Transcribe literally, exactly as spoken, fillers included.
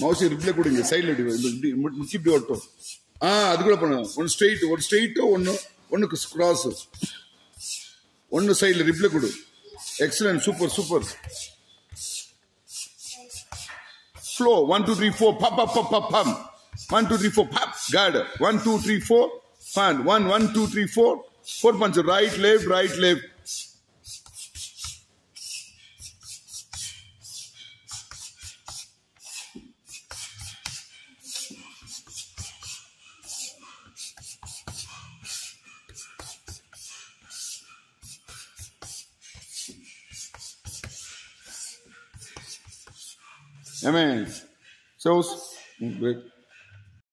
Mouse reply கொடுங்க சைடில் இப்படி முச்சி இப்படி ஓட்டும். ஆ அது கூட பண்ணுங்க. ஒன்று ஸ்ட்ரெயிட் ஒரு ஸ்ட்ரெயிட்டோ ஒன்று ஒன்றுக்கு கிராஸ் ஒன்று சைடில் ரிப்ளை கொடு. Excellent super super. Flow one two three four pop pop pop pop pop one two three four pop guard one two three four fan one one two three four four punch right left right left. Amen. So, great.